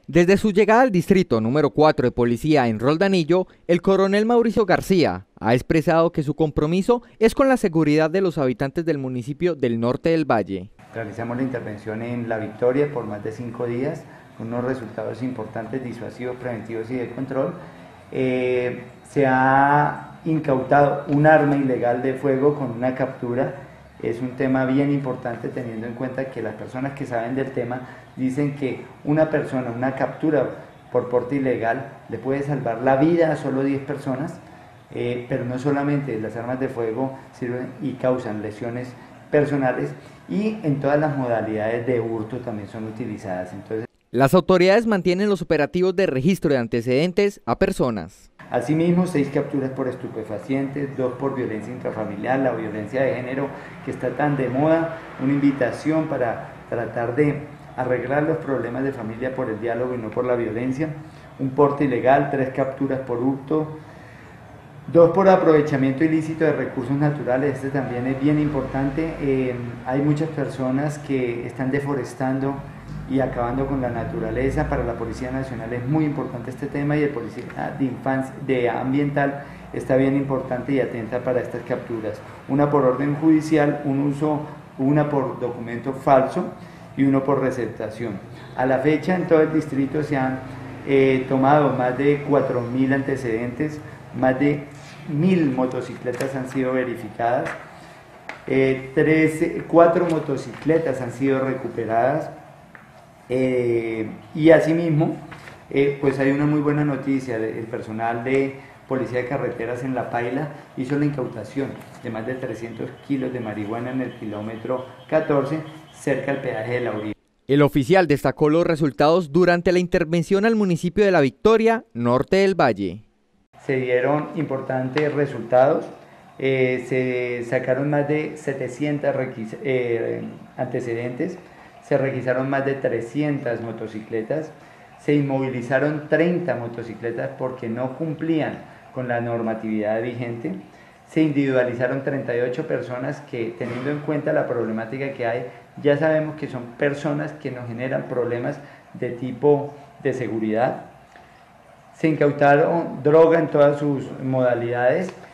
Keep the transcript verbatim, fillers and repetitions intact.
Desde su llegada al distrito número cuatro de policía en Roldanillo, el coronel Mauricio García ha expresado que su compromiso es con la seguridad de los habitantes del municipio del norte del Valle. Realizamos la intervención en La Victoria por más de cinco días, con unos resultados importantes, disuasivos, preventivos y de control. Eh, se ha incautado un arma ilegal de fuego con una captura. Es un tema bien importante teniendo en cuenta que las personas que saben del tema dicen que una persona, una captura por porte ilegal le puede salvar la vida a solo diez personas, eh, pero no solamente, las armas de fuego sirven y causan lesiones personales y en todas las modalidades de hurto también son utilizadas. Entonces, las autoridades mantienen los operativos de registro de antecedentes a personas. Asimismo, seis capturas por estupefacientes, dos por violencia intrafamiliar, la violencia de género que está tan de moda, una invitación para tratar de arreglar los problemas de familia por el diálogo y no por la violencia, un porte ilegal, tres capturas por hurto, dos por aprovechamiento ilícito de recursos naturales. Este también es bien importante. Eh, hay muchas personas que están deforestando y acabando con la naturaleza. Para la Policía Nacional es muy importante este tema y el Policía de Infancia, de Ambiental está bien importante y atenta para estas capturas. Una por orden judicial, un uso, una por documento falso y uno por receptación. A la fecha en todo el distrito se han eh, tomado más de cuatro mil antecedentes, más de mil motocicletas han sido verificadas, eh, trece, cuatro motocicletas han sido recuperadas. Eh, y asimismo, eh, pues hay una muy buena noticia. El personal de Policía de Carreteras en La Paila hizo la incautación de más de trescientos kilos de marihuana en el kilómetro catorce, cerca al peaje de La Uribe. El oficial destacó los resultados durante la intervención al municipio de La Victoria, norte del Valle. Se dieron importantes resultados, eh, se sacaron más de setecientos eh, antecedentes, se requisaron más de trescientas motocicletas, se inmovilizaron treinta motocicletas porque no cumplían con la normatividad vigente, se individualizaron treinta y ocho personas que, teniendo en cuenta la problemática que hay, ya sabemos que son personas que nos generan problemas de tipo de seguridad. Se incautaron droga en todas sus modalidades.